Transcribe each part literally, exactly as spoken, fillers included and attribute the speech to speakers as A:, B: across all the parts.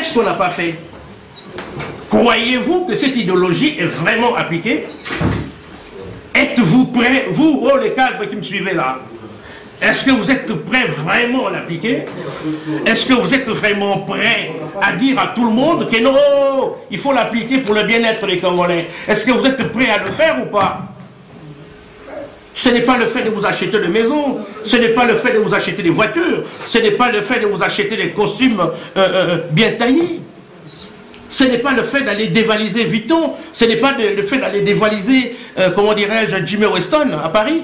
A: Qu'est-ce qu'on n'a pas fait? Croyez-vous que cette idéologie est vraiment appliquée? Êtes-vous prêts, vous, oh, les cadres qui me suivez là, est-ce que vous êtes prêts vraiment à l'appliquer? Est-ce que vous êtes vraiment prêts à dire à tout le monde que non, il faut l'appliquer pour le bien-être des Congolais? Est-ce que vous êtes prêts à le faire ou pas? Ce n'est pas le fait de vous acheter des maisons, ce n'est pas le fait de vous acheter des voitures, ce n'est pas le fait de vous acheter des costumes euh, euh, bien taillés. Ce n'est pas le fait d'aller dévaliser Vuitton, ce n'est pas le fait d'aller dévaliser, euh, comment dirais-je, Jimmy Weston à Paris.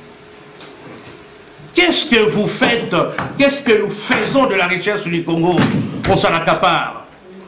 A: Qu'est-ce que vous faites? Qu'est-ce que nous faisons de la richesse du Congo? On s'en accapare.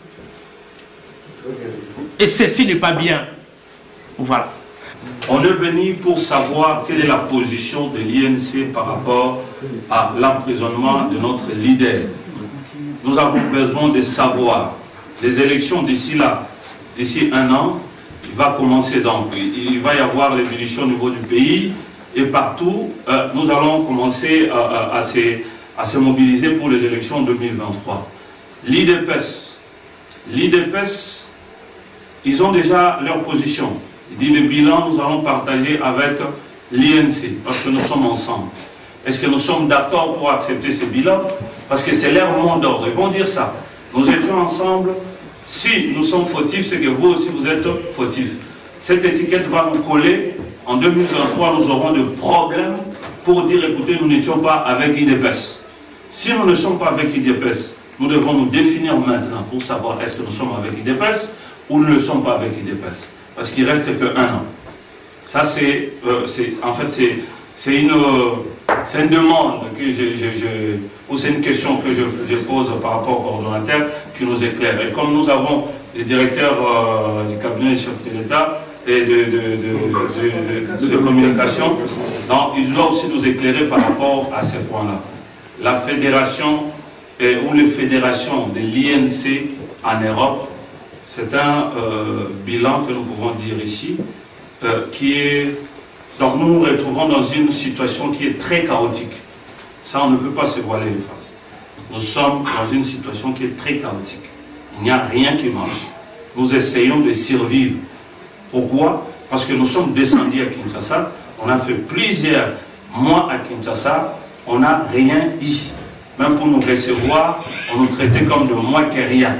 A: Et ceci n'est pas bien. Voilà.
B: On est venu pour savoir quelle est la position de l'I N C par rapport à l'emprisonnement de notre leader. Nous avons besoin de savoir. Les élections d'ici là, d'ici un an, il va commencer donc. Il va y avoir l'évolution au niveau du pays. Et partout, euh, nous allons commencer à, à, à, se, à se mobiliser pour les élections deux mille vingt-trois. L'I D P E S, l'I D P E S, ils ont déjà leur position. Il dit le bilan, nous allons partager avec l'I N C, parce que nous sommes ensemble. Est-ce que nous sommes d'accord pour accepter ce bilan? Parce que c'est leur mot d'ordre, ils vont dire ça. Nous étions ensemble, si nous sommes fautifs, c'est que vous aussi vous êtes fautifs. Cette étiquette va nous coller. En deux mille vingt-trois, nous aurons des problèmes pour dire, écoutez, nous n'étions pas avec I D P E S. Si nous ne sommes pas avec I D P E S, nous devons nous définir maintenant pour savoir est-ce que nous sommes avec I D P E S ou nous ne sommes pas avec I D P E S. Parce qu'il ne reste qu'un an. Ça, c'est, euh, en fait, c'est une, euh, une demande, que je, je, je, ou c'est une question que je, je pose par rapport au coordonnateur qui nous éclaire. Et comme nous avons le directeur euh, du cabinet chef de l'État, et de, de, de, de, de, de communication, donc il doit aussi nous éclairer par rapport à ces points-là. La fédération et, ou les fédérations de l'I N C en Europe, c'est un euh, bilan que nous pouvons dire ici, euh, qui est... Donc nous nous retrouvons dans une situation qui est très chaotique. Ça, on ne peut pas se voiler les faces. Nous sommes dans une situation qui est très chaotique. Il n'y a rien qui marche. Nous essayons de survivre. Pourquoi? Parce que nous sommes descendus à Kinshasa, on a fait plusieurs mois à Kinshasa, on n'a rien dit. Même pour nous recevoir, on nous traitait comme de moins que rien.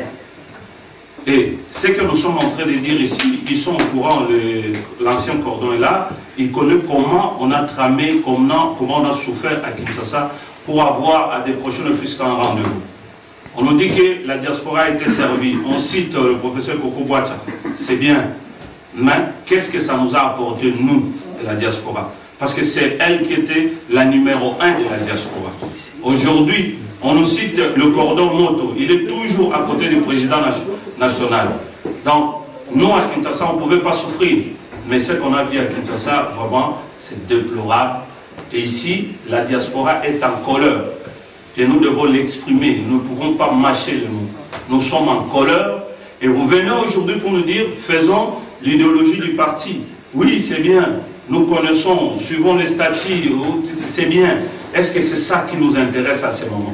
B: Et ce que nous sommes en train de dire ici, ils sont au courant, l'ancien cordon est là, ils connaissent comment on a tramé, comment, comment on a souffert à Kinshasa pour avoir à décrocher le fiscal un rendez-vous. On nous dit que la diaspora a été servie. On cite le professeur Koko Boacha, c'est bien. Mais qu'est-ce que ça nous a apporté, nous, de la diaspora? Parce que c'est elle qui était la numéro un de la diaspora. Aujourd'hui, on nous cite le cordon moto. Il est toujours à côté du président national. Donc, nous, à Kinshasa, on ne pouvait pas souffrir. Mais ce qu'on a vu à Kinshasa, vraiment, c'est déplorable. Et ici, la diaspora est en colère. Et nous devons l'exprimer. Nous ne pouvons pas mâcher le mot. Nous sommes en colère. Et vous venez aujourd'hui pour nous dire, faisons l'idéologie du parti. Oui, c'est bien. Nous connaissons, suivons les statuts, c'est bien. Est-ce que c'est ça qui nous intéresse à ce moment?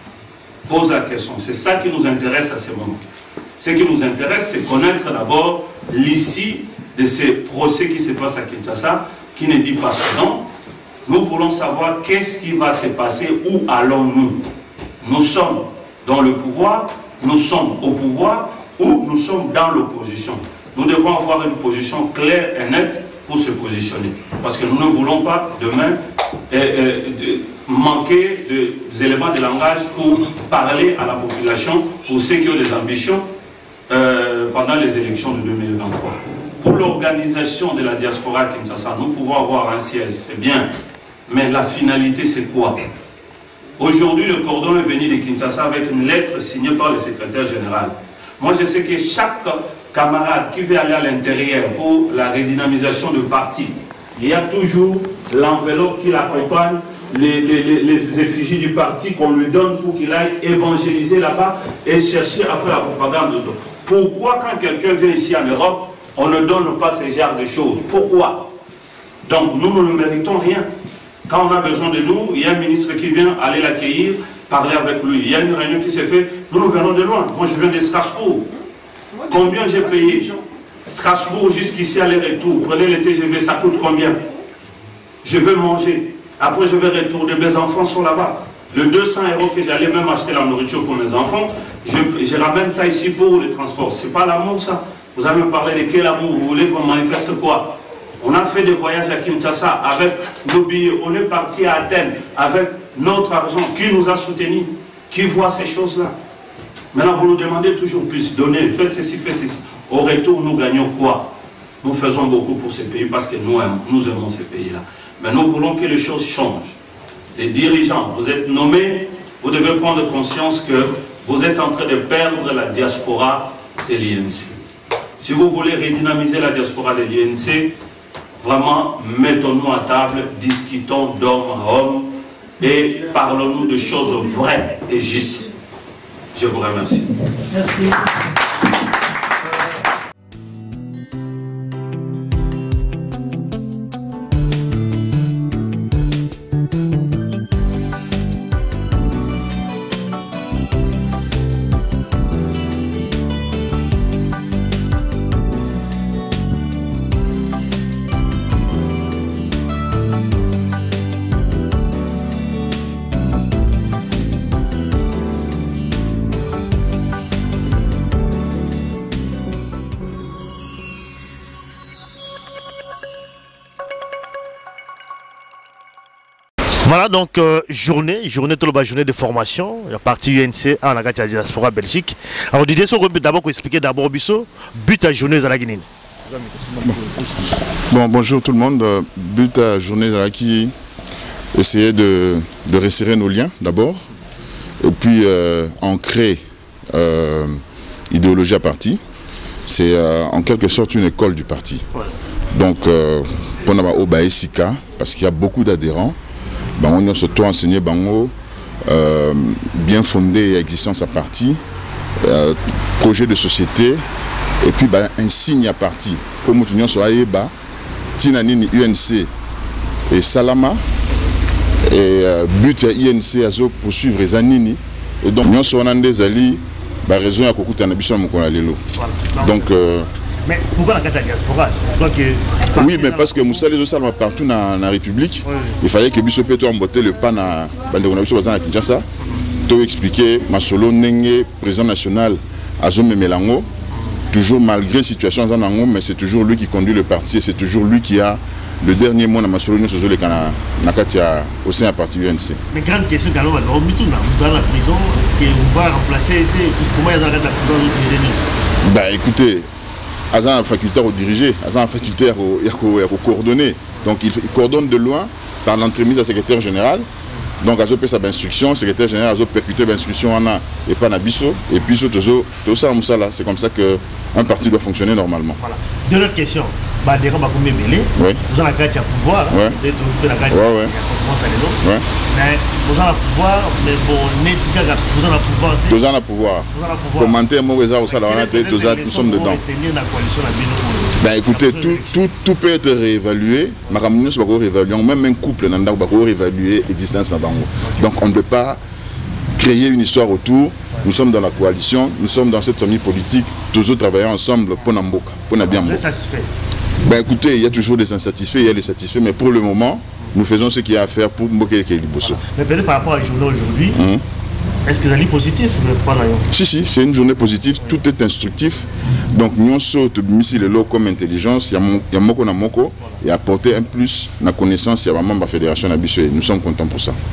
B: Pose la question. C'est ça qui nous intéresse à ce moment. Ce qui nous intéresse, c'est connaître d'abord l'issue de ces procès qui se passent à Kinshasa, qui ne dit pas son nom. Nous voulons savoir qu'est-ce qui va se passer, où allons-nous? Nous sommes dans le pouvoir, nous sommes au pouvoir, ou nous sommes dans l'opposition. Nous devons avoir une position claire et nette pour se positionner. Parce que nous ne voulons pas demain euh, euh, de manquer des éléments de langage pour parler à la population, pour ceux qui ont des ambitions euh, pendant les élections de deux mille vingt-trois. Pour l'organisation de la diaspora Kinshasa, nous pouvons avoir un siège, c'est bien. Mais la finalité, c'est quoi? Aujourd'hui, le cordon est venu de Kinshasa avec une lettre signée par le secrétaire général. Moi, je sais que chaque camarade qui veut aller à l'intérieur pour la redynamisation du parti, il y a toujours l'enveloppe qui l'accompagne, les, les, les, les effigies du parti qu'on lui donne pour qu'il aille évangéliser là-bas et chercher à faire la propagande. Pourquoi quand quelqu'un vient ici en Europe, on ne donne pas ce genre de choses? Pourquoi? Donc nous, nous ne méritons rien. Quand on a besoin de nous, il y a un ministre qui vient aller l'accueillir parler avec lui. Il y a une réunion qui s'est faite, nous nous venons de loin. Moi je viens de Strasbourg. Combien j'ai payé? Strasbourg jusqu'ici aller-retour. Prenez le T G V, ça coûte combien? Je veux manger. Après je vais retourner, mes enfants sont là-bas. Le deux cents euros que j'allais même acheter la nourriture pour mes enfants, je, je ramène ça ici pour le transport. C'est pas l'amour ça? Vous allez me parler de quel amour? Vous voulez qu'on manifeste quoi? On a fait des voyages à Kinshasa avec nos billets. On est parti à Athènes avec notre argent. Qui nous a soutenus? Qui voit ces choses-là? Maintenant, vous nous demandez toujours plus. Donnez, faites ceci, faites ceci. Au retour, nous gagnons quoi? Nous faisons beaucoup pour ces pays parce que nous aimons, nous aimons ces pays-là. Mais nous voulons que les choses changent. Les dirigeants, vous êtes nommés, vous devez prendre conscience que vous êtes en train de perdre la diaspora de l'I N C. Si vous voulez redynamiser la diaspora de l'I N C, vraiment, mettons-nous à table, discutons d'homme à homme et parlons-nous de choses vraies et justes. Je vous remercie.
C: Merci.
D: Voilà donc euh, journée, journée tout le journée de formation, la partie U N C en la diaspora Belgique. Alors Didier, on peut d'abord expliquer d'abord Bisso, but à journée à la Guinée.
E: Bon, bonjour tout le monde. But à journée à la qui essayer de, de resserrer nos liens d'abord, et puis euh, ancrer euh, idéologie à parti. C'est euh, en quelque sorte une école du parti. Ouais. Donc, euh, pour nous, parce qu'il y a beaucoup d'adhérents. Ben, on a surtout enseigné bango, euh, bien fondé existence à parti, euh, projet de société, et puis ben, un signe à parti. Pour nous, nous sommes Tinanini U N C et Salama, et euh, but à U N C à poursuivre les Anini, et donc nous sommes des alliés, ben, raison à Kokuta Nabiso Mokonalelo. Donc, euh,
D: mais pourquoi la diaspora?
E: que... Oui, mais parce que Moussa les Salma partout dans la République, oui. Il fallait que Bissot Peto emboîter le pas dans la Kinshasa. Tout expliquer, Masolo Nenge, président national, Azome Melango, toujours malgré la situation en Ango, mais c'est toujours lui qui conduit le parti et c'est toujours lui qui a le dernier mot dans Masolo Nenge Nakatia au sein du parti U N C.
D: Mais grande question, dans la prison, est-ce qu'on va remplacer comment il y a dans la prison?
E: Bah écoutez, Azan a faculté à diriger, Azan a faculté à coordonner. Donc il, il coordonne de loin par l'entremise du secrétaire général. Donc Azo fait sa instruction, le secrétaire général Azo percuté l'instruction et pas Nabiso. Et puis tout ça, c'est comme ça qu'un parti doit fonctionner normalement.
D: Voilà. Deux autres questions. Bah, des gens combien mêlés. Vous avez la pouvoir.
E: Ouais.
D: D'être la carte.
E: Ouais, ouais.
D: Ouais. Mais vous avez le pouvoir, mais bon, vous avez le pouvoir.
E: Vous avez le pouvoir. Commenter un mot réserve, nous sommes dedans. Ben écoutez, tout, tout, tout peut être réévalué. Nous sommes réévalués. Même un couple, nous avons réévalué l'existence. Donc on ne peut pas créer une histoire autour. Nous sommes dans la coalition, nous sommes dans cette famille politique, toujours travailler ensemble pour Namboka, pour Nabiambo.
D: Vous êtes satisfait?
E: Ben écoutez, il y a toujours des insatisfaits, il y a des satisfaits, mais pour le moment, nous faisons ce qu'il y a à faire pour Mboka et Liboso.
D: Mais peut-être par rapport à la journée aujourd'hui, hum. Est-ce que ça est positif?
E: Si, si, c'est une journée positive, tout est instructif. Donc nous sommes missile le comme intelligence, il y a Moko na Moko, et apporter un plus la connaissance, il y a vraiment la fédération Nabissé. Nous sommes contents pour ça.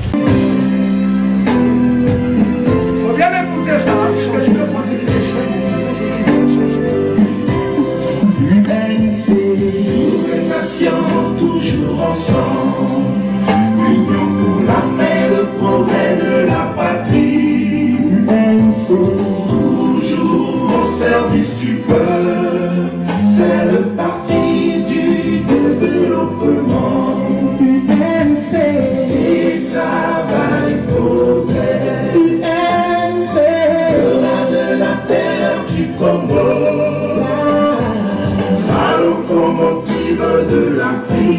F: Toujours ensemble, l'union pour la paix, le progrès de la patrie. Il faut toujours au service du peuple, c'est le parti du développement. U N C, travail, progrès. U N C, fera de la terre du Congo la locomotive de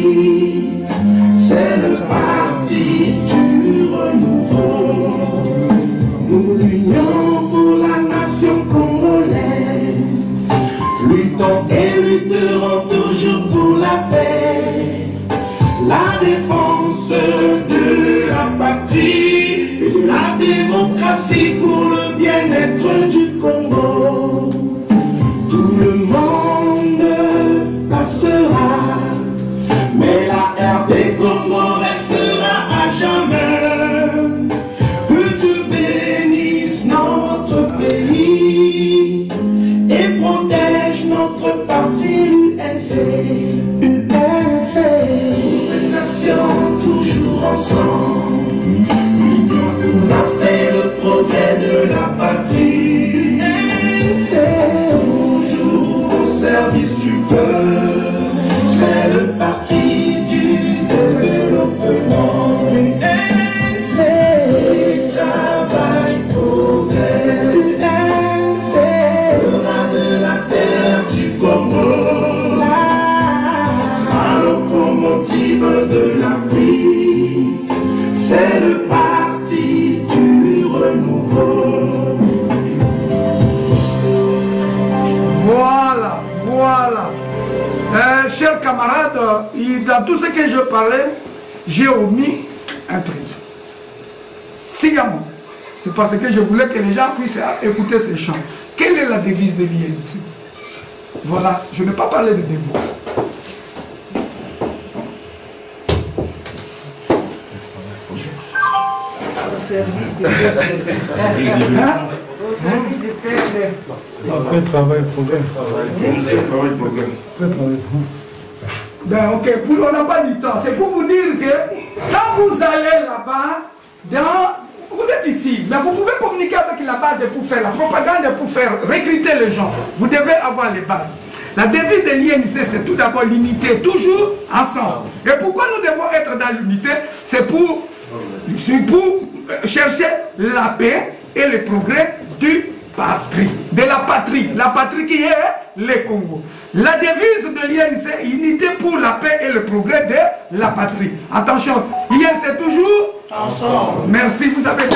F: l'Afrique, c'est le parti du renouveau. maître du Congo. Tout le monde passera, mais la R D Congo restera à jamais. Que Dieu bénisse notre pays et protège notre parti U N C. U N C, une nation toujours ensemble, union pour la paix, le progrès de la patrie. U N C, toujours au service du peuple, c'est le parti du développement. U N C, travail, progrès. U N C, le rat de la terre du Congo, la locomotive de l'Afrique, c'est le parti du renouveau.
C: Voilà, voilà. Euh, chers camarades, il- dans tout ce que je parlais, j'ai omis un truc. Sigamon. C'est parce que je voulais que les gens puissent écouter ces chants. Quelle est la devise de l'I N C? Voilà, je n'ai pas parlé de devoir. Hein?
G: Après travail, progrès.
C: Ben ok, pour- on n'a pas du temps. C'est pour vous dire que quand vous allez là-bas, dans, vous êtes ici, mais vous pouvez communiquer avec la base pour faire la propagande, pour faire recruter les gens. Vous devez avoir les bases. La devise de l'I N C, c'est tout d'abord l'unité, toujours ensemble. Et pourquoi nous devons être dans l'unité? C'est pour, c'est pour chercher la paix et le progrès du patrie, de la patrie, la patrie qui est le Congo. La devise de l'I N C, unité pour la paix et le progrès de la patrie. Attention, I N C toujours ensemble. Merci, vous avez été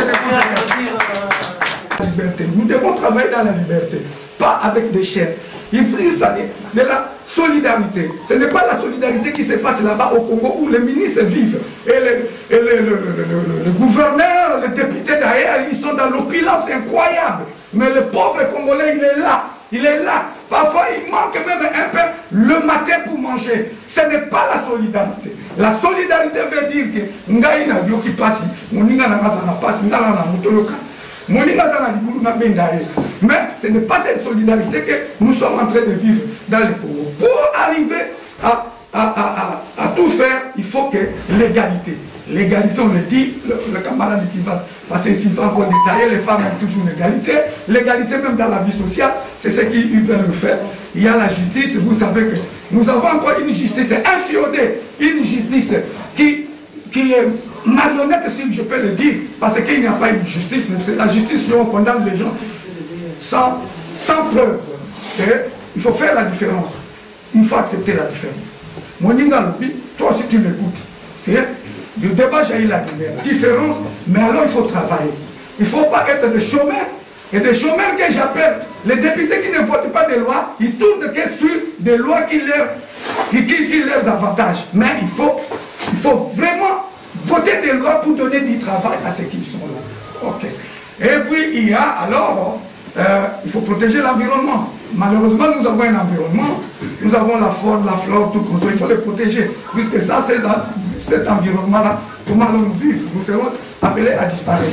C: la liberté. Nous devons travailler dans la liberté, pas avec des chaînes. Il faut dire de la solidarité. Ce n'est pas la solidarité qui se passe là-bas au Congo où les ministres vivent. Et le, et le, le, le, le, le gouverneur, les députés d'ailleurs, ils sont dans l'opulence incroyable. Mais le pauvre Congolais, il est là. Il est là. Parfois, il manque même un peu le matin pour manger. Ce n'est pas la solidarité. La solidarité veut dire que ngai na yoki pasi, moninga na ngasa na pasi, ngala na mutoloka. Moninga na libulu na bendaye. Mais ce n'est pas cette solidarité que nous sommes en train de vivre dans le Congo. Pour arriver à, à, à, à, à tout faire, il faut que l'égalité. L'égalité, on le dit, le, le camarade qui va passer s'il va encore détailler, les femmes ont toujours l'égalité. L'égalité même dans la vie sociale, c'est ce qu'ils veulent faire. Il y a la justice, vous savez que nous avons encore une justice infiodée, une justice qui, qui est malhonnête, si je peux le dire, parce qu'il n'y a pas une justice. C'est la justice si on condamne les gens sans, sans preuve. Et il faut faire la différence. Il faut accepter la différence. Moninga Lopi, toi aussi tu m'écoutes. C'est le débat, j'ai eu la différence, mais alors il faut travailler. Il ne faut pas être des chômeurs. Et des chômeurs que j'appelle, les députés qui ne votent pas des lois, ils tournent que sur des lois qui leur, qui, qui, qui leur avantagent. Mais il faut, il faut vraiment voter des lois pour donner du travail à ceux qui sont là. Ok. Et puis il y a alors, euh, il faut protéger l'environnement. Malheureusement, nous avons un environnement, nous avons la faune, la flore, tout comme ça, il faut les protéger. Puisque ça, c'est cet environnement-là, comment allons-nous vivre? Nous serons appelés à disparaître.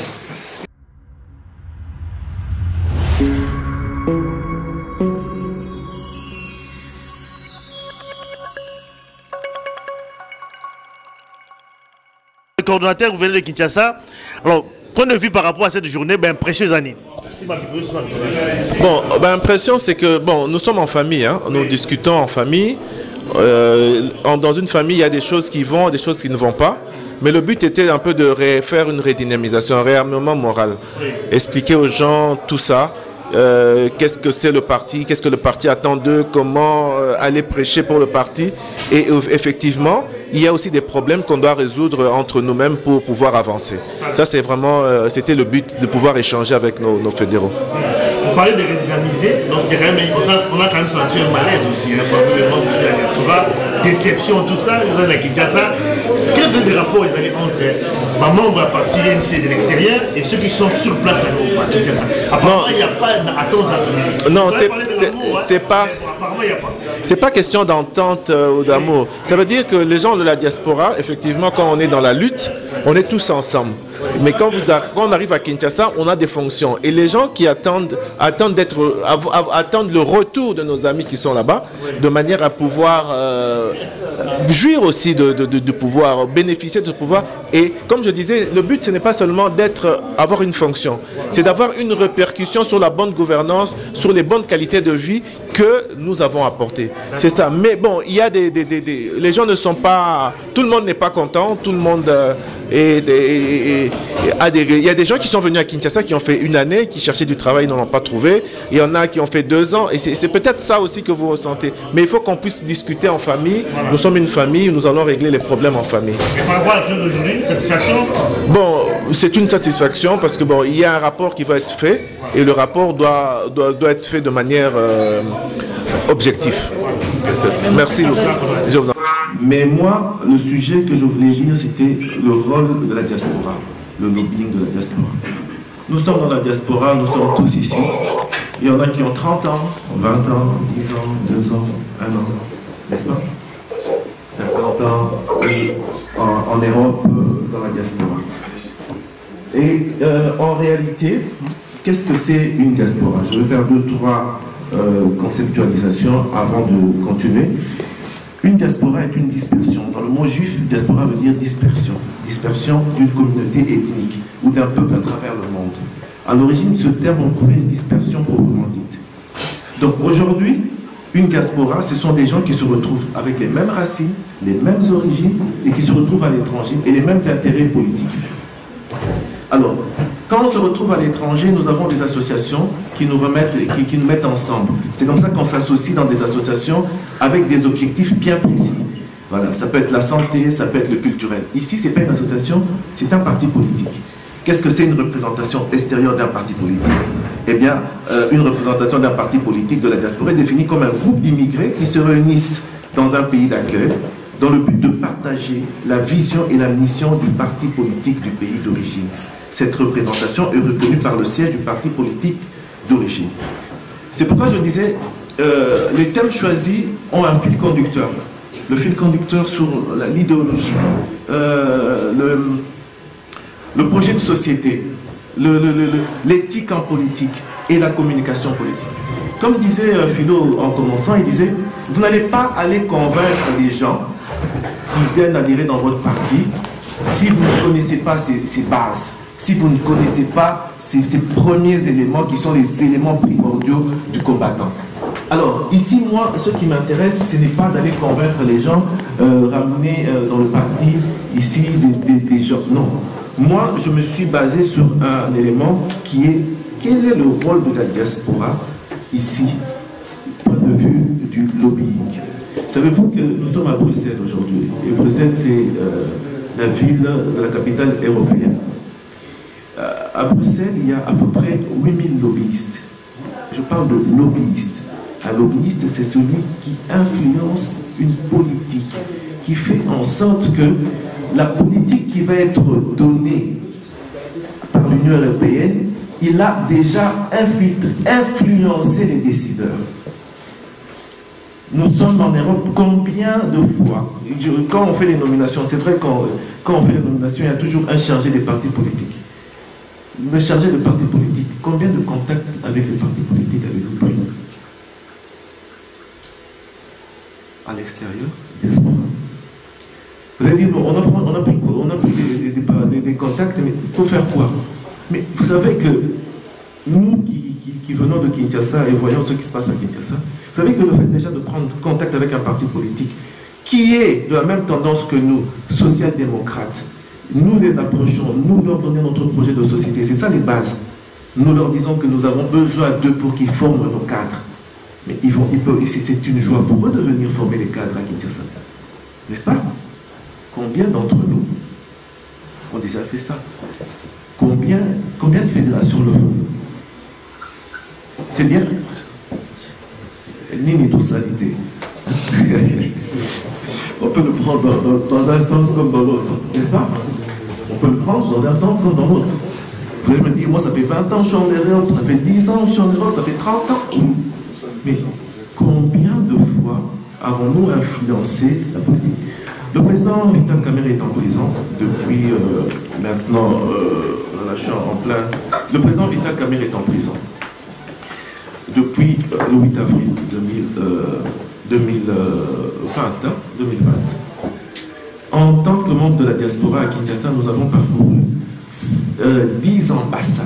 D: Le coordonnateur, vous venez de Kinshasa. Alors, point de vue par rapport à cette journée, ben, précieuse année.
H: Bon, ben, l'impression c'est que bon, nous sommes en famille, hein, nous discutons en famille. Euh, dans une famille, il y a des choses qui vont, des choses qui ne vont pas. Mais le but était un peu de faire une redynamisation, un réarmement moral. Expliquer aux gens tout ça. Euh, qu'est-ce que c'est le parti, qu'est-ce que le parti attend d'eux, comment euh, aller prêcher pour le parti. Et euh, effectivement, il y a aussi des problèmes qu'on doit résoudre entre nous-mêmes pour pouvoir avancer. Ça, c'est vraiment, euh, c'était le but de pouvoir échanger avec nos, nos fédéraux.
D: Vous parlez de redynamiser, donc il y a quand même, on a quand même senti un malaise aussi, hein, parmi les membres de la diaspora, déception, tout ça, vous avez la Kinshasa. Quel est le rapport entre les membres de la partie I N C de l'extérieur et ceux qui sont sur place à Kinshasa? Apparemment, il n'y a pas d'attente à
H: tout. Non, c'est pas... C'est pas question d'entente ou d'amour. Ça veut dire que les gens de la diaspora, effectivement, quand on est dans la lutte, on est tous ensemble. Mais quand, vous, quand on arrive à Kinshasa, on a des fonctions. Et les gens qui attendent, attendent, d'être, attendent le retour de nos amis qui sont là-bas, de manière à pouvoir euh, jouir aussi de, de, de, de pouvoir, bénéficier de ce pouvoir. Et comme je disais, le but, ce n'est pas seulement d'être, avoir une fonction, c'est d'avoir une répercussion sur la bonne gouvernance, sur les bonnes qualités de vie que nous avons apportées. C'est ça. Mais bon, il y a des, des, des, des... Les gens ne sont pas... Tout le monde n'est pas content, tout le monde... Euh, Et, et, et, et des, il y a des gens qui sont venus à Kinshasa qui ont fait une année, qui cherchaient du travail, ils n'en ont pas trouvé. Il y en a qui ont fait deux ans. Et c'est peut-être ça aussi que vous ressentez. Mais il faut qu'on puisse discuter en famille. Voilà. Nous sommes une famille, nous allons régler les problèmes en famille.
D: Et par rapport à ce d'aujourd'hui, satisfaction?
H: Bon, c'est une satisfaction parce que bon, il y a un rapport qui va être fait et le rapport doit, doit, doit être fait de manière euh, objective. Merci. Je vous en...
I: Mais moi, le sujet que je voulais dire, c'était le rôle de la diaspora, le lobbying de la diaspora. Nous sommes dans la diaspora, nous sommes tous ici. Il y en a qui ont trente ans, vingt ans, dix ans, deux ans, un an, n'est-ce pas? cinquante ans en, en Europe, dans la diaspora. Et euh, en réalité, qu'est-ce que c'est une diaspora? Je vais faire deux, trois euh, conceptualisations avant de continuer. Une diaspora est une dispersion. Dans le mot juif, diaspora veut dire dispersion. Dispersion d'une communauté ethnique ou d'un peuple à travers le monde. À l'origine, ce terme, on trouvait une dispersion proprement dite. Donc aujourd'hui, une diaspora, ce sont des gens qui se retrouvent avec les mêmes racines, les mêmes origines et qui se retrouvent à l'étranger et les mêmes intérêts politiques. Alors, quand on se retrouve à l'étranger, nous avons des associations qui nous, remettent, qui, qui nous mettent ensemble. C'est comme ça qu'on s'associe dans des associations avec des objectifs bien précis. Voilà, ça peut être la santé, ça peut être le culturel. Ici, ce n'est pas une association, c'est un parti politique. Qu'est-ce que c'est une représentation extérieure d'un parti politique? Eh bien, euh, une représentation d'un parti politique de la diaspora est définie comme un groupe d'immigrés qui se réunissent dans un pays d'accueil dans le but de partager la vision et la mission du parti politique du pays d'origine. Cette représentation est reconnue par le siège du parti politique d'origine. C'est pourquoi je disais, euh, les thèmes choisis ont un fil conducteur. Le fil conducteur sur l'idéologie, euh, le, le projet de société, l'éthique en politique et la communication politique. Comme disait euh, Philo en commençant, il disait, vous n'allez pas aller convaincre les gens qui viennent adhérer dans votre parti si vous ne connaissez pas ces, ces bases. Si vous ne connaissez pas ces, ces premiers éléments qui sont les éléments primordiaux du combattant. Alors, ici, moi, ce qui m'intéresse, ce n'est pas d'aller convaincre les gens, euh, ramener euh, dans le parti, ici, des, des, des gens. Non. Moi, je me suis basé sur un élément qui est, quel est le rôle de la diaspora, ici, point de vue du lobbying. Savez-vous que nous sommes à Bruxelles aujourd'hui, et Bruxelles, c'est euh, la ville, la capitale européenne. À Bruxelles, il y a à peu près huit mille lobbyistes. Je parle de lobbyistes. Un lobbyiste, c'est celui qui influence une politique, qui fait en sorte que la politique qui va être donnée par l'Union européenne, il a déjà infiltré, influencé les décideurs. Nous sommes en Europe combien de fois? Quand on fait les nominations, c'est vrai, quand, quand on fait les nominations, il y a toujours un chargé des partis politiques. Le chargé de parti politique, combien de contacts avec les partis politiques avez-vous pris? À l'extérieur, diaspora. Vous allez dire, bon, on a, on a pris quoi? On a pris des, des, des, des contacts, mais pour faire quoi? Mais vous savez que nous qui, qui, qui venons de Kinshasa et voyons ce qui se passe à Kinshasa, vous savez que le fait déjà de prendre contact avec un parti politique qui est de la même tendance que nous, social-démocrates, nous les approchons, nous leur donnons notre projet de société, c'est ça les bases. Nous leur disons que nous avons besoin d'eux pour qu'ils forment nos cadres. Mais ils vont, ils peuvent, c'est une joie pour eux de venir former les cadres à Kinshasa. N'est-ce pas? Combien d'entre nous ont déjà fait ça? Combien, combien de fédérations le font? C'est bien. Ni ni socialité. peut le prendre dans, dans, dans un sens comme dans l'autre, n'est-ce pas? On peut le prendre dans un sens comme dans l'autre. Vous allez me dire, moi ça fait vingt ans que je suis en Europe, ça fait dix ans que je suis en Europe, ça fait trente ans. Mais combien de fois avons-nous influencé la politique? Le président Vital Kamerhe est en prison depuis euh, maintenant, euh, là je suis en plein. Le président Vital Kamerhe est en prison depuis euh, le huit avril deux mille vingt. En tant que membre de la diaspora à Kinshasa, nous avons parcouru euh, dix ambassades.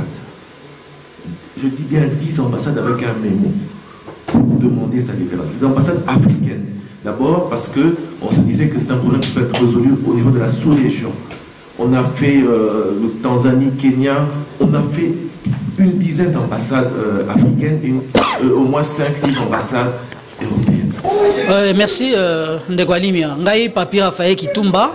I: Je dis bien dix ambassades avec un mémo pour demander sa libération. Des ambassades africaines. D'abord parce qu'on se disait que c'est un problème qui peut être résolu au niveau de la sous-région. On a fait euh, le Tanzanie, Kenya, on a fait une dizaine d'ambassades euh, africaines, une, euh, au moins cinq six ambassades européennes.
J: Euh, merci euh, Ndegwalimia. Ngai Papi Raphaël Kitumba,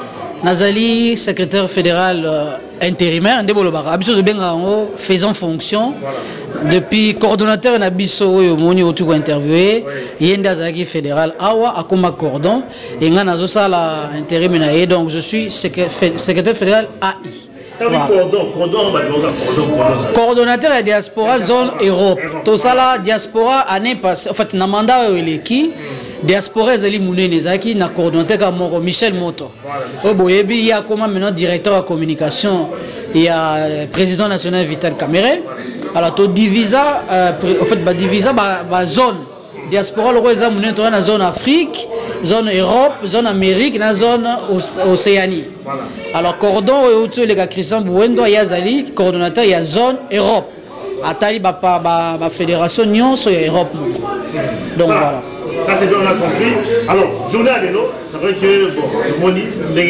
J: Nazali, secrétaire fédéral euh, intérimaire, Ndebolobara. Abisso de Bengango, faisant fonction. Depuis coordonnateur Nabisso, Moni Otuko interviewé, Yenda Zaki fédéral, Awa, Akoma Cordon, et Nganazo Sala intérim. Donc je suis secrétaire fédéral A I. Voilà. Cordon, cordon, cordon, coordonnateur de la diaspora zone Europe. Tout ça là, diaspora année passée, en fait, na mandat qui diaspora Zali Mounene Zaki, na coordonnateur comme Michel Moto. Oboyebi, il y a comment maintenant directeur de communication, il y a président national Vital Kamerhe. Alors, tu divisa, en fait, bah divisa, bah, bah zone diaspora, le roi Mounene, tu as zone Afrique, zone Europe, zone Amérique, na zone Océanie. Voilà. Alors, cordon, et les gars, Christian Bouendo, il y a Zali, coordonnateur, il y a zone Europe. Atali, bah, bah, bah, fédération, Nyon, c'est Europe. Donc, voilà. voilà.
D: Ça, c'est bien, on a compris. Alors, journée à l'élo, c'est vrai que, bon, le Moni,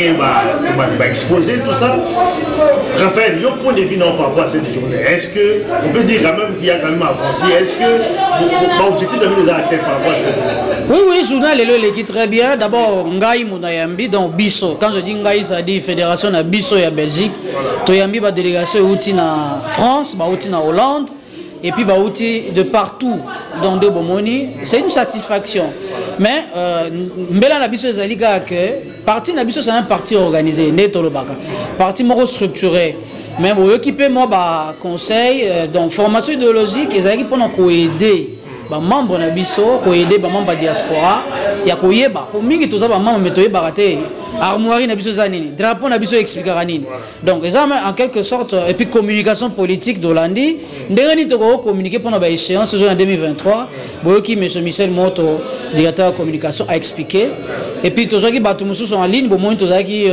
D: tu vas exposer tout ça. Raphaël, il y a un point de vue par rapport à cette journée. Est-ce qu'on peut dire quand même qu'il y a quand même avancé? Est-ce que l'objectif de nous a atteint par rapport à cette journée? Oui, oui, journée à l'élo, l'équipe très bien. D'abord, Ngaï Mounayambi, donc Bisso. Quand je dis Ngaï, ça dit Fédération de Bisso et Belgique. Toyambi, la délégation est outil en France, outil en Hollande. Et puis, bah, outil de partout dans deux Bomoni, c'est une satisfaction. Mais, Mbela Nabiso Zalika, que parti Nabiso, c'est un parti organisé, Neto Lobaka. Parti moro structuré. Mais pour équiper moi, bah, conseil, donc formation idéologique, ils ont pour nous aider. Bah, membres Nabiso, pour aider, bah, membres de la diaspora. Il y a quoi yeba. Pour moi, tout ça, bah, membres méthodes baraté. Armoirie Nabiso Zanini, drapeau Nabiso explicaranini. Donc, ils ont en quelque sorte, et puis communication politique d'Hollandi, nous avons communiqué pendant l'échéance en deux mille vingt-trois, qui M. Michel Moto, directeur de communication, a expliqué. Et puis, tous ceux qui sont en ligne, tous ceux qui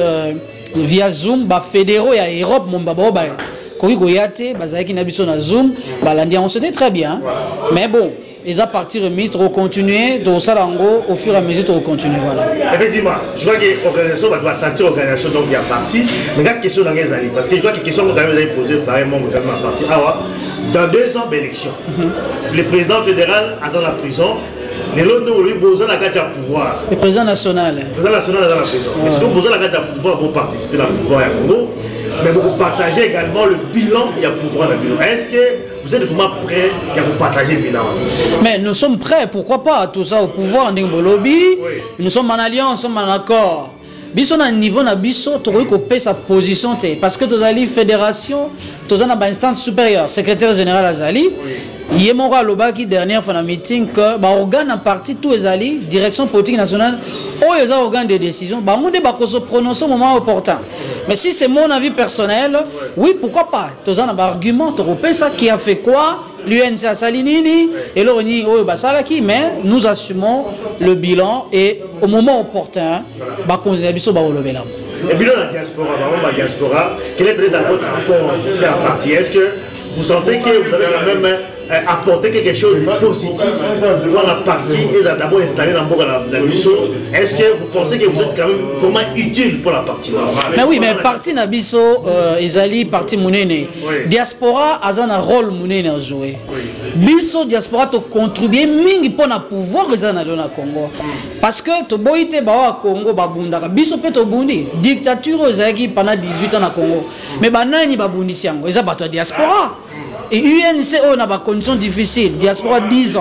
D: via Zoom, fédéraux et Europe, mon babo, Kori Goyate, Bazaki Nabiso na Zoom, on c'était très bien. Mais bon. Ils ont parti remise, ils continuer, donc ça au fur et à mesure, ils continuer. Voilà. Effectivement, je vois que l'organisation doit sentir l'organisation, donc il y a parti. Mais il y a une question dans les années, parce que je vois que la question que vous avez posée par un membre de parti. Dans deux ans d'élection, mm-hmm. le président fédéral est dans la prison. Les autres ont besoin de la carte à pouvoir. Le président national. Le président national est dans la prison. Mais si vous avez besoin de la carte à pouvoir pour participer dans le pouvoir à Congo, mais vous partagez également le bilan et le pouvoir dans le bilan. Est-ce que vous êtes vraiment prêts à vous partager le bilan? Mais nous sommes prêts, pourquoi pas, tout ça au pouvoir, lobby. Oui. Nous sommes en alliance, nous sommes en accord. Biso na niveau na biso, tu peux couper sa position parce que tu as la fédération, tu as une instance supérieure, secrétaire général Azali. Il y a mon roi qui dernière fois dans meeting que bah organe en partie tous les alliés, direction politique nationale, ou les organes de décision, bah on débat se prononcer au moment opportun. Mais si c'est mon avis personnel, oui pourquoi pas. Tu as un argument, tu repères ça qui a fait quoi, l'U N C a Salinini et l'Orni oh bah ça là qui, mais nous assumons le bilan et au moment opportun, bah qu'on s'est bah relever là. Et bilan de la diaspora, la diaspora, quel est peut-être votre rapport c'est en partie? Est-ce que vous sentez que vous avez quand même apporter quelque chose de positif dans la partie et d'abord installé dans la mission? Est-ce que vous pensez que vous êtes quand même vraiment utile pour la partie? Mais oui, mais partie Nabiso, Ezali, partie Mounene, diaspora a un rôle Mounene à jouer. Biso diaspora to contribuer mingi pour na pouvoir rezana dans le Congo. Parce que to boite ba Congo ba bundaka biso pe to bundi dictature ezaki pendant dix-huit ans na Congo. Mais banani ba bundi siango, eza bato diaspora. Et U N C O n'a pas conditions difficiles, diaspora dix ans.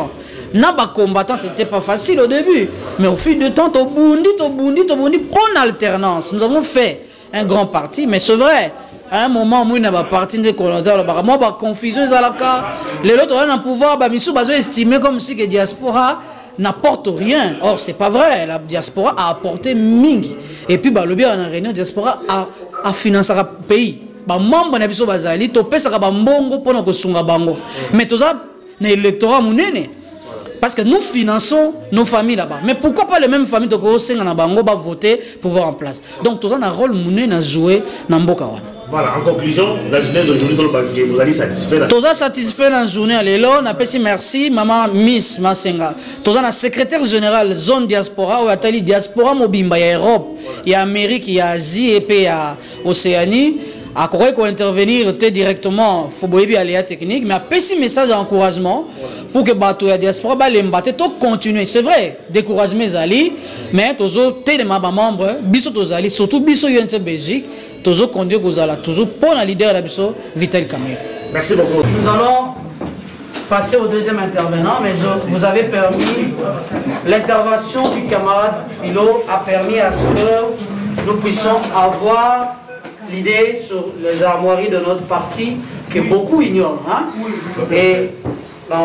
J: Na ba combattant, c'était pas facile au début. Mais au fil du temps, au bondi, au bondi, au bondi, en alternance. Nous avons fait un grand parti, mais c'est vrai. À un moment, moi, il n'y a pas parti de colonel. Moi, la confusion, les autres ont un pouvoir, ils ont estimé comme si la diaspora n'apporte rien. Or, c'est pas vrai. La diaspora a apporté mingi. Et puis, le bien en réunion, la diaspora a, a financé le pays. Les membres de la diaspora, ils ont fait un bongo pour nous sunga bango. Mais tout ça, c'est l'électorat mounene. Parce que nous finançons nos familles là-bas. Mais pourquoi pas les mêmes familles de Koseng en bango va voter pour voir en place. Donc, tout ça, un rôle mounene à jouer dans Mbokawan.
D: Voilà, en conclusion, la journée d'aujourd'hui, vous allez satisfaire.
J: Tous les satisfaits dans la journée, on a dit merci, maman Miss Masenga. Tous les secrétaire général zone diaspora, ou à diaspora mobimba, il y a Europe, il y a Amérique, il y a Asie et puis il y a Océanie. À quoi qu'on intervenir directement, il faut bien aller technique, mais un petit message d'encouragement pour que la diaspora continue. C'est vrai, découragement ali, mais tous les membres, surtout biso U N C Belgique, toujours conduire Gouzala, toujours pour la leader de la Vital Kamir.
D: Merci beaucoup.
J: Nous allons passer au deuxième intervenant, mais je, vous avez permis, l'intervention du camarade Philo a permis à ce que nous puissions avoir l'idée sur les armoiries de notre parti que beaucoup ignorent. Hein? Et bon,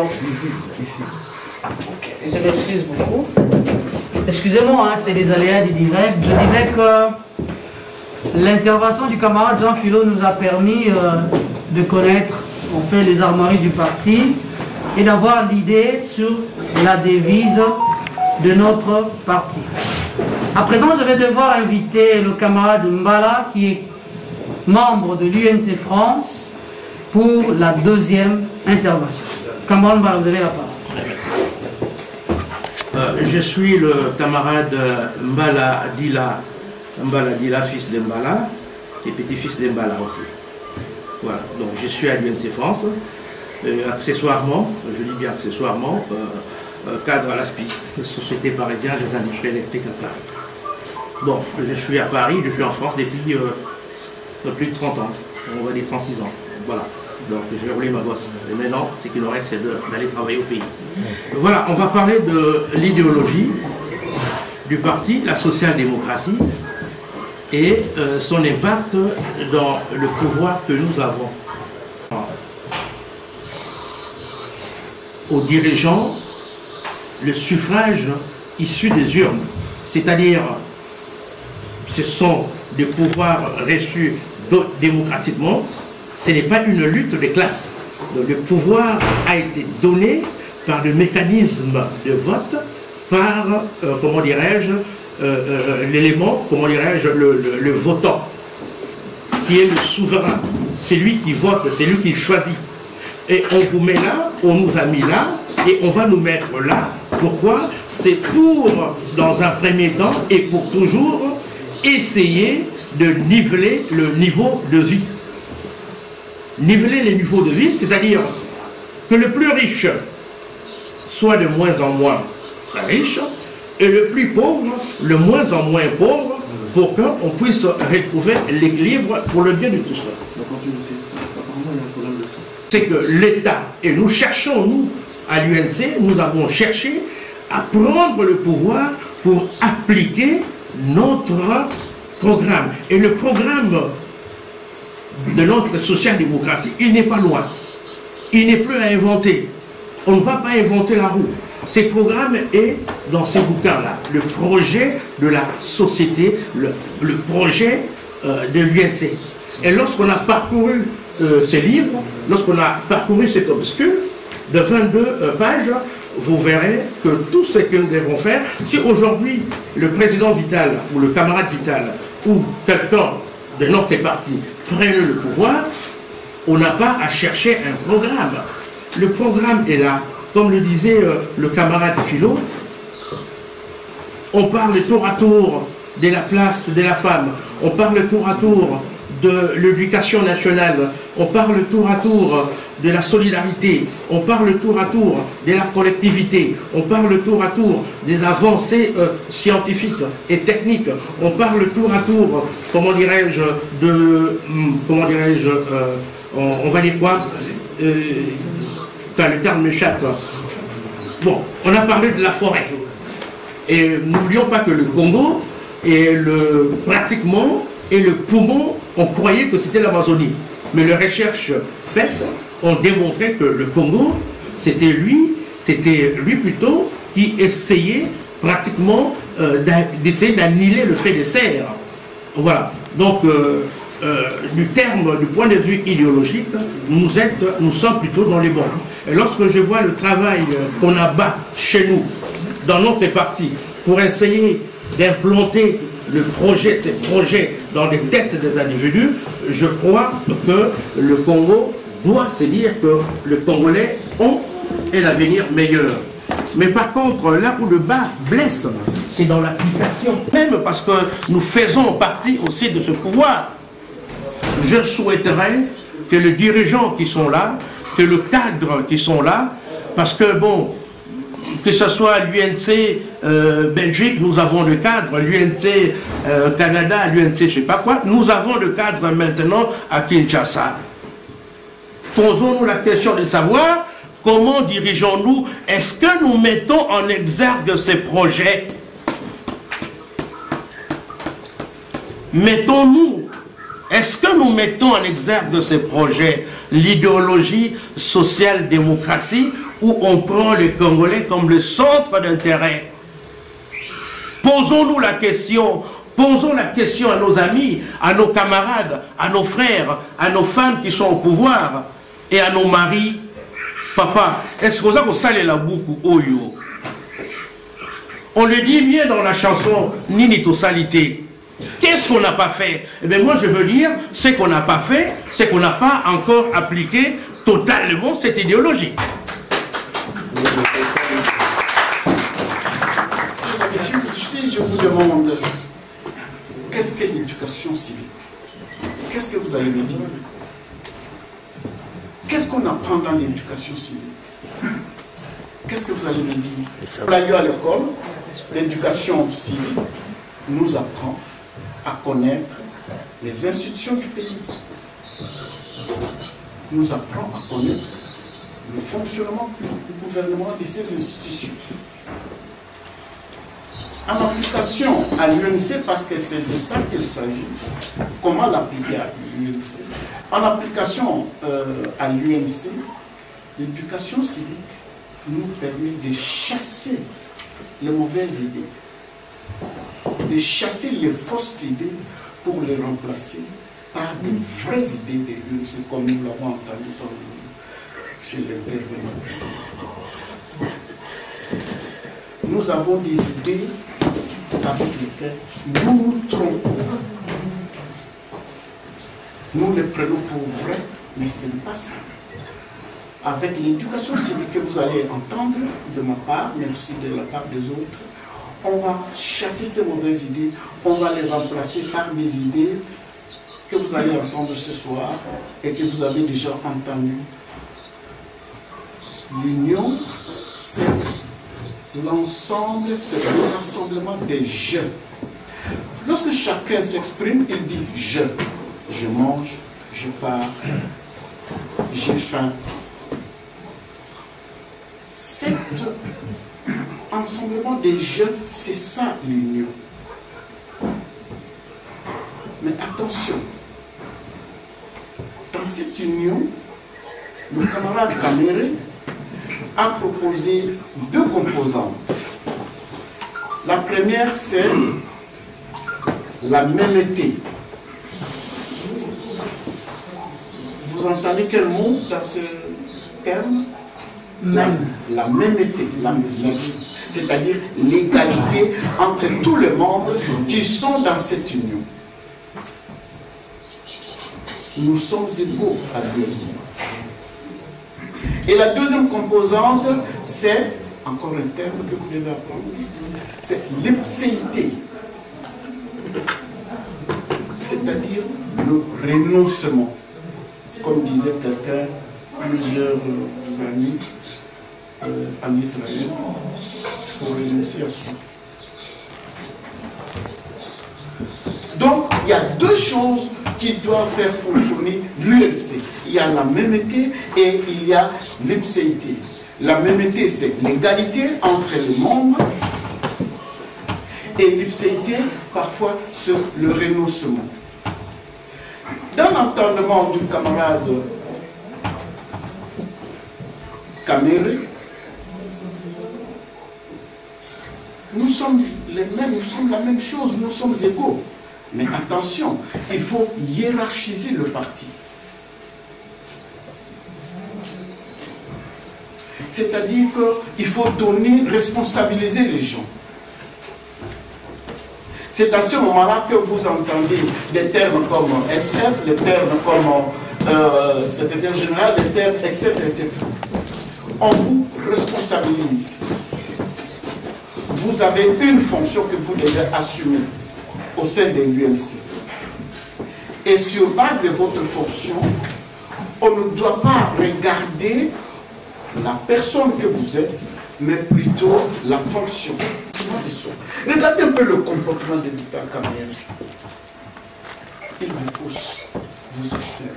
J: je m'excuse beaucoup. Excusez-moi, hein, c'est des aléas du direct. Je disais que l'intervention du camarade Jean Philo nous a permis euh, de connaître en fait les armoiries du parti et d'avoir l'idée sur la devise de notre parti. À présent, je vais devoir inviter le camarade Mbala qui est membre de l'U N C France pour la deuxième intervention. Camarade Mbala, vous avez la parole.
A: Euh, je suis le camarade Mbala Dila, Mbala Dila, fils de Mbala, et petit-fils de Mbala aussi. Voilà, donc je suis à l'U N C France, euh, accessoirement, je dis bien accessoirement, euh, euh, cadre à l'A S P I, Société Parisienne des Industries Électriques à Paris. Bon, je suis à Paris, je suis en France depuis euh, plus de trente ans, on va dire trente-six ans, voilà. Donc je vais rouler ma gosse. Et maintenant, ce qu'il nous reste, c'est d'aller travailler au pays. Voilà, on va parler de l'idéologie du parti, la social-démocratie, et euh, son impact dans le pouvoir que nous avons. Aux dirigeants, le suffrage issu des urnes, c'est-à-dire ce sont des pouvoirs reçus démocratiquement. Ce n'est pas une lutte des classes. Donc, le pouvoir a été donné par le mécanisme de vote, par, euh, comment dirais-je, euh, euh, l'élément, comment dirais-je, le, le, le votant, qui est le souverain. C'est lui qui vote, c'est lui qui choisit. Et on vous met là, on nous a mis là, et on va nous mettre là. Pourquoi? C'est pour, dans un premier temps, et pour toujours, essayer de niveler le niveau de vie. Niveler les niveaux de vie, c'est-à-dire que le plus riche soit de moins en moins riche et le plus pauvre, le moins en moins pauvre, pour qu'on puisse retrouver l'équilibre pour le bien de tous. C'est que l'État, et nous cherchons, nous, à l'U N C, nous avons cherché à prendre le pouvoir pour appliquer notre programme. Et le programme de notre social-démocratie, il n'est pas loin. Il n'est plus à inventer. On ne va pas inventer la roue. Ce programme est dans ces bouquins-là. Le projet de la société, le, le projet euh, de l'U N C. Et lorsqu'on a parcouru euh, ces livres, lorsqu'on a parcouru cet obscur de vingt-deux euh, pages, vous verrez que tout ce que nous devons faire, si aujourd'hui le président Vital ou le camarade Vital ou quelqu'un de notre parti prennent le pouvoir, on n'a pas à chercher un programme. Le programme est là. Comme le disait euh, le camarade Philo, on parle tour à tour de la place de la femme, on parle tour à tour de l'éducation nationale, on parle tour à tour de la solidarité, on parle tour à tour de la collectivité, on parle tour à tour des avancées euh, scientifiques et techniques, on parle tour à tour, comment dirais-je, de, comment dirais-je, euh, on, on va dire quoi, euh, enfin, le terme m'échappe, Bon, on a parlé de la forêt. Et n'oublions pas que le Congo est le, pratiquement est le poumon, on croyait que c'était l'Amazonie. Mais les recherches faites ont démontré que le Congo, c'était lui, c'était lui plutôt qui essayait pratiquement euh, d'essayer d'annihiler le fait de serre. Voilà. Donc, euh, euh, du terme, du point de vue idéologique, nous, êtes, nous sommes plutôt dans les bons. Et lorsque je vois le travail qu'on abat chez nous, dans notre parti, pour essayer d'implanter le projet, ces projets dans les têtes des individus, je crois que le Congo doit se dire que les Congolais ont un avenir meilleur. Mais par contre, là où le bas blesse, c'est dans l'application même, parce que nous faisons partie aussi de ce pouvoir. Je souhaiterais que les dirigeants qui sont là, que le cadre qui sont là, parce que bon, que ce soit l'U N C euh, Belgique, nous avons le cadre, l'U N C euh, Canada, l'U N C je ne sais pas quoi, nous avons le cadre maintenant à Kinshasa. Posons-nous la question de savoir comment dirigeons-nous, est-ce que nous mettons en exergue ces projets? Mettons-nous, est-ce que nous mettons en exergue de ces projets l'idéologie social-démocratie où on prend les Congolais comme le centre d'intérêt? Posons-nous la question, posons la question à nos amis, à nos camarades, à nos frères, à nos femmes qui sont au pouvoir et à nos maris. Papa, est-ce que vous avez salé la boucle Oyo? On le dit bien dans la chanson Nini Tosalité. Qu'est-ce qu'on n'a pas fait? Eh bien moi je veux dire, ce qu'on n'a pas fait, c'est qu'on n'a pas encore appliqué totalement cette idéologie.
K: Si je vous demande, qu'est-ce qu'est l'éducation civique? Qu'est-ce que vous allez me dire? Qu'est-ce qu'on apprend dans l'éducation civique? Qu'est-ce que vous allez me dire? On a eu à l'école, l'éducation civique nous apprend à connaître les institutions du pays. Nous apprend à connaître le fonctionnement du gouvernement de ces institutions. En application à l'U N C, parce que c'est de ça qu'il s'agit, comment l'appliquer à l'U N C? En application euh, à l'U N C, l'éducation civique nous permet de chasser les mauvaises idées, de chasser les fausses idées pour les remplacer par de vraies idées de l'U N C, comme nous l'avons entendu chez l'intervenant. Nous avons des idées avec lesquelles nous nous trompons. Nous les prenons pour vraies, mais ce n'est pas ça. Avec l'éducation civique que vous allez entendre de ma part, mais aussi de la part des autres, on va chasser ces mauvaises idées, on va les remplacer par des idées que vous allez entendre ce soir et que vous avez déjà entendues. L'union, c'est l'ensemble, c'est le rassemblement des jeunes. Lorsque chacun s'exprime, il dit « je ». Je mange, je pars, j'ai faim. Cet ensemblement des jeunes, c'est ça l'union. Mais attention, dans cette union, le camarade Kamere a proposé deux composantes. La première, c'est la mêmeté. Vous entendez quel mot dans ce terme? Même. La mêmeté, la mêmeté. C'est-à-dire l'égalité entre tous les membres qui sont dans cette union. Nous sommes égaux à Dieu. Et la deuxième composante, c'est, encore un terme que vous devez apprendre, c'est l'ipséité. C'est-à-dire le renoncement. Comme disait quelqu'un, plusieurs années euh, en Israël, il faut renoncer à soi. Donc, il y a deux choses qui doivent faire fonctionner l'U N C. Il y a la mêmeté et il y a l'ipséité. La mémété, c'est l'égalité entre les membres. Et l'ipséité, parfois, c'est le renoncement. Dans l'entendement du camarade Kamere, nous sommes les mêmes, nous sommes la même chose, nous sommes égaux. Mais attention, il faut hiérarchiser le parti. C'est-à-dire qu'il faut donner, responsabiliser les gens. C'est à ce moment-là que vous entendez des termes comme S F, les termes comme euh, secrétaire général, les termes, et cetera, et cetera. On vous responsabilise. Vous avez une fonction que vous devez assumer au sein de l'U N C. Et sur base de votre fonction, on ne doit pas regarder la personne que vous êtes, mais plutôt la fonction. Regardez un peu le comportement de Vital Kamerhe. Il vous pousse, vous observe.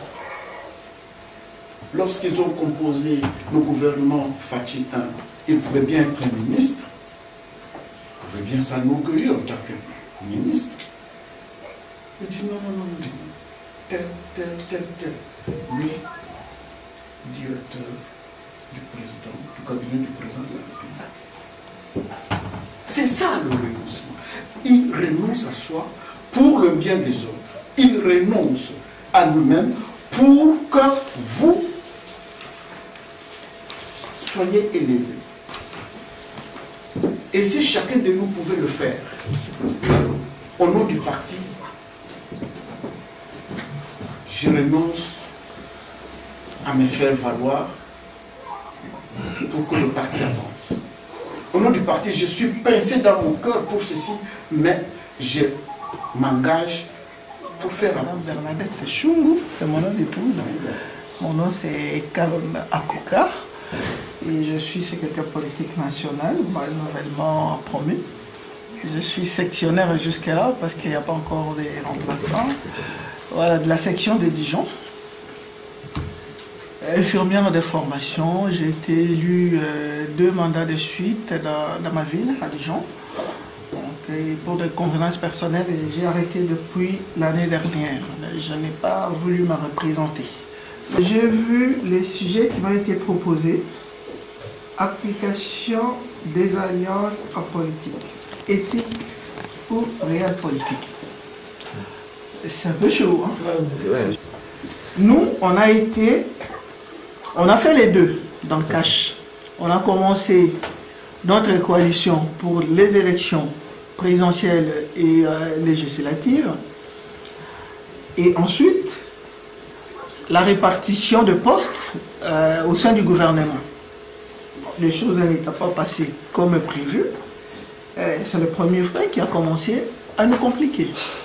K: Lorsqu'ils ont composé le gouvernement Fatih un, il pouvait bien être un ministre, il pouvait bien s'enorgueillir en tant que ministre. Il dit non, non, non, non, tel, tel, tel, tel, lui, directeur du président, du cabinet du président de la République. C'est ça le renoncement. Il renonce à soi pour le bien des autres. Il renonce à lui-même pour que vous soyez élevés. Et si chacun de nous pouvait le faire, au nom du parti, je renonce à me faire valoir pour que le parti avance. Au nom du parti, je suis pincé dans mon cœur pour ceci, mais je m'engage pour faire avancer.
L: Bernadette Chungu, c'est mon nom d'épouse. Mon nom c'est Carole Akuka et je suis secrétaire politique national, nouvellement promu. Je suis sectionnaire jusqu'à-là parce qu'il n'y a pas encore de remplaçants. Voilà, de la section de Dijon. Infirmière de formation, j'ai été élue euh, deux mandats de suite dans, dans ma ville, à Dijon. Donc, pour des convenances personnelles, j'ai arrêté depuis l'année dernière. Je n'ai pas voulu me représenter. J'ai vu les sujets qui m'ont été proposés. Application des alliances en politique. Éthique ou réelle politique. C'est un peu chaud. Hein? Nous, on a été... On a fait les deux dans le cash. On a commencé notre coalition pour les élections présidentielles et euh, législatives. Et ensuite, la répartition de postes euh, au sein du gouvernement. Les choses n'étaient pas passées comme prévu. Euh, C'est le premier frère qui a commencé à nous compliquer.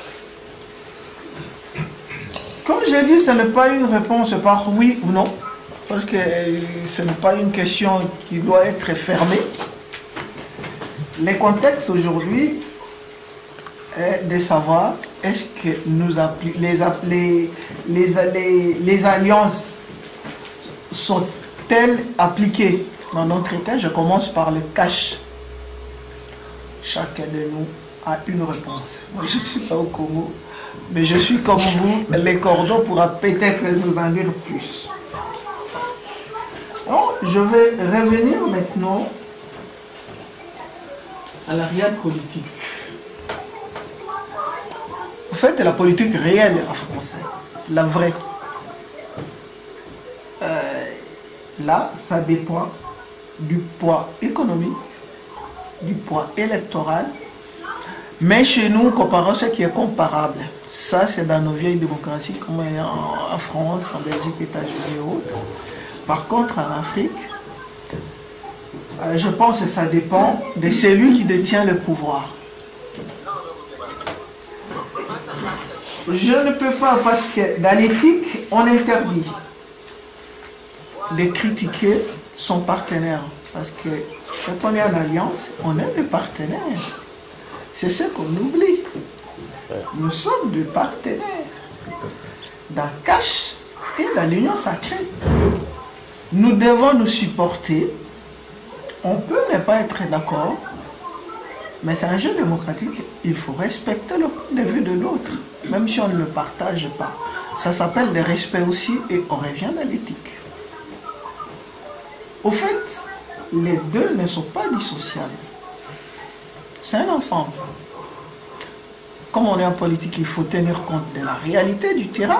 L: Comme j'ai dit, ce n'est pas une réponse par oui ou non. Parce que ce n'est pas une question qui doit être fermée. Les contextes aujourd'hui est de savoir est-ce que nous les, les, les, les, les alliances sont-elles appliquées dans notre cas. Je commence par le cash. Chacun de nous a une réponse. Moi, je ne suis pas au Congo, mais je suis comme vous. Les cordons pourra peut-être nous en dire plus. Donc, je vais revenir maintenant à la réelle politique. En fait, la politique réelle en français, la vraie. Euh, là, ça dépend du poids économique, du poids électoral. Mais chez nous, comparons ce qui est comparable. Ça, c'est dans nos vieilles démocraties, comme en, en France, en Belgique, États-Unis et autres. Par contre, en Afrique, euh, je pense que ça dépend de celui qui détient le pouvoir. Je ne peux pas, parce que dans l'éthique, on interdit de critiquer son partenaire. Parce que quand on est en alliance, on est des partenaires. C'est ce qu'on oublie. Nous sommes des partenaires. Dans Cash et dans l'Union sacrée. Nous devons nous supporter. On peut ne pas être d'accord, mais c'est un jeu démocratique. Il faut respecter le point de vue de l'autre, même si on ne le partage pas. Ça s'appelle le respect aussi, et on revient à l'éthique. Au fait, les deux ne sont pas dissociables. C'est un ensemble. Comme on est en politique, il faut tenir compte de la réalité du terrain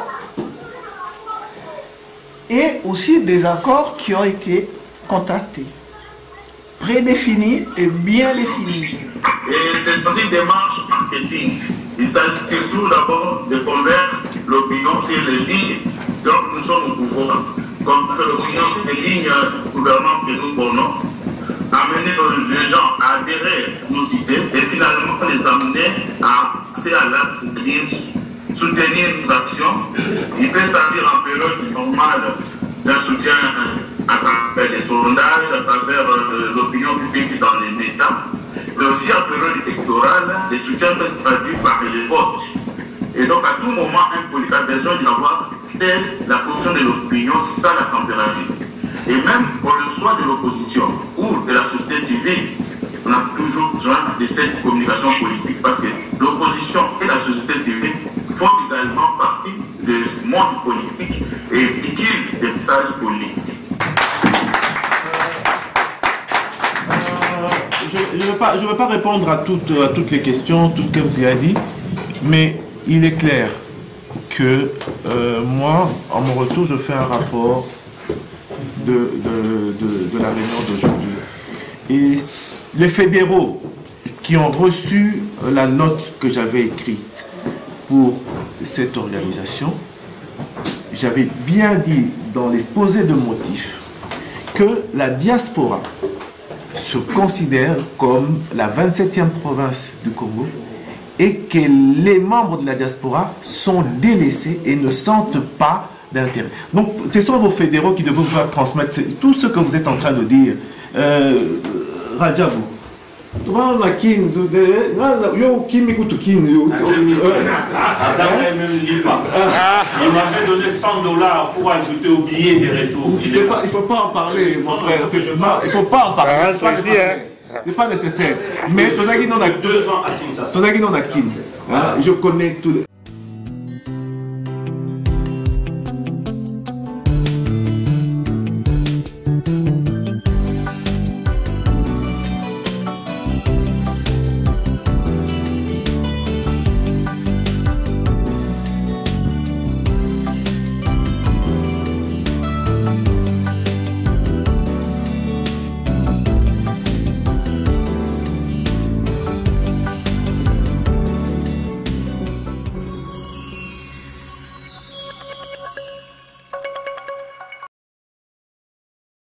L: et aussi des accords qui ont été contractés, prédéfinis et bien définis.
M: Et c'est aussi une démarche marketing. Il s'agit surtout d'abord de convaincre l'opinion sur les lignes dont nous sommes au pouvoir, comme que l'opinion sur les lignes de gouvernance que nous prenons, amener les gens à adhérer à nos idées et finalement les amener à passer à l'acte, c'est-à-dire soutenir nos actions. Il peut s'agir en période normale d'un soutien à travers des sondages, à travers euh, l'opinion publique dans les médias, mais aussi en période électorale, les soutiens peuvent se traduire par les votes. Et donc à tout moment, un politique a besoin d'avoir la position de l'opinion, c'est ça la température. Et même pour le choix de l'opposition ou de la société civile, on a toujours besoin de cette communication politique parce que l'opposition et la société civile font également partie de ce monde politique et véhiculent des messages politiques.
I: Je ne veux pas, je veux pas répondre à toutes, à toutes les questions, tout ce que vous avez dit, mais il est clair que euh, moi, en mon retour, je fais un rapport de, de, de, de la réunion d'aujourd'hui. Et les fédéraux qui ont reçu la note que j'avais écrite pour cette organisation, j'avais bien dit dans l'exposé de motifs que la diaspora se considère comme la vingt-septième province du Congo et que les membres de la diaspora sont délaissés et ne sentent pas d'intérêt. Donc, ce sont vos fédéraux qui devront vous transmettre tout ce que vous êtes en train de dire. Euh, Rajabou. Il
B: m'avait donné cent dollars pour ajouter au billet de retour.
I: Il ne faut pas en parler, mon frère. Il ne faut pas en parler. C'est pas nécessaire. Mais Tozaki non a deux ans à Kinshasa. Tozaki non a Kin. Je connais tout.